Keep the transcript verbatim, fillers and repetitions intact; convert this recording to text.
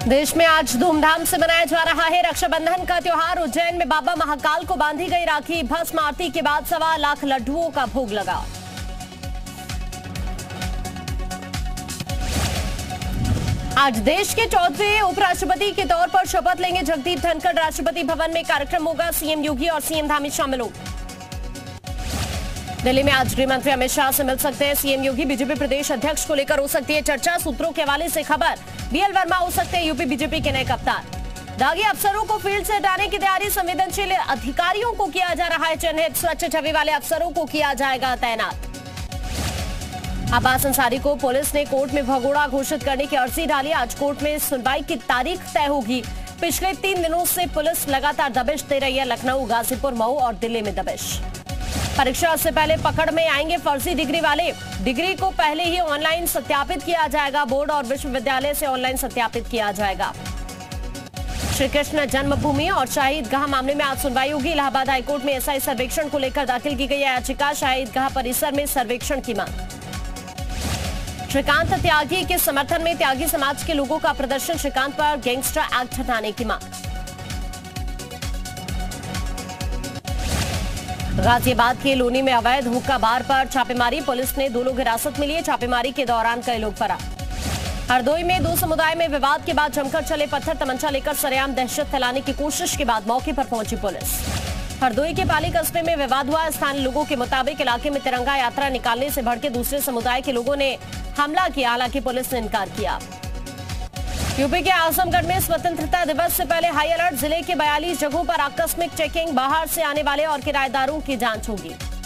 देश में आज धूमधाम से मनाया जा रहा है रक्षाबंधन का त्योहार। उज्जैन में बाबा महाकाल को बांधी गई राखी। भस्म आरती के बाद सवा लाख लड्डुओं का भोग लगा। आज देश के चौथे उपराष्ट्रपति के तौर पर शपथ लेंगे जगदीप धनखड़। राष्ट्रपति भवन में कार्यक्रम होगा। सीएम योगी और सीएम धामी शामिल होंगे। दिल्ली में आज गृह मंत्री अमित शाह से मिल सकते हैं सीएम योगी। बीजेपी प्रदेश अध्यक्ष को लेकर हो सकती है चर्चा। सूत्रों के हवाले से खबर, बीएल वर्मा हो सकते हैं यूपी बीजेपी के नए कप्तान। दागी अफसरों को फील्ड से हटाने की तैयारी। संवेदनशील अधिकारियों को किया जा रहा है चिन्हित। स्वच्छ छवि वाले अफसरों को किया जाएगा तैनात। अब्बास अंसारी को पुलिस ने कोर्ट में भगोड़ा घोषित करने की अर्जी डाली। आज कोर्ट में सुनवाई की तारीख तय होगी। पिछले तीन दिनों से पुलिस लगातार दबिश दे रही है। लखनऊ, गाजीपुर, मऊ और दिल्ली में दबिश। परीक्षा से पहले पकड़ में आएंगे फर्जी डिग्री वाले। डिग्री को पहले ही ऑनलाइन सत्यापित किया जाएगा। बोर्ड और विश्वविद्यालय से ऑनलाइन सत्यापित किया जाएगा। श्री कृष्ण जन्मभूमि और शाही ईदगाह मामले में आज सुनवाई होगी। इलाहाबाद हाईकोर्ट में एसआई सर्वेक्षण को लेकर दाखिल की गई याचिका। शाही ईदगाह परिसर में सर्वेक्षण की मांग। श्रीकांत त्यागी के समर्थन में त्यागी समाज के लोगों का प्रदर्शन। श्रीकांत पर गैंगस्टर एक्ट हटाने की मांग। गाजियाबाद के लोनी में अवैध हुक्का बार पर छापेमारी। पुलिस ने दो लोग हिरासत में लिए। छापेमारी के दौरान कई लोग फरार। हरदोई में दो समुदाय में विवाद के बाद जमकर चले पत्थर तमंचा लेकर सरेआम दहशत फैलाने की कोशिश के बाद मौके पर पहुंची पुलिस। हरदोई के पाली कस्बे में विवाद हुआ। स्थानीय लोगों के मुताबिक इलाके में तिरंगा यात्रा निकालने से भड़के दूसरे समुदाय के लोगों ने हमला किया। हालांकि पुलिस ने इनकार किया। यूपी के आजमगढ़ में स्वतंत्रता दिवस से पहले हाई अलर्ट। जिले के बयालीस जगहों पर आकस्मिक चेकिंग। बाहर से आने वाले और किराएदारों की जांच होगी।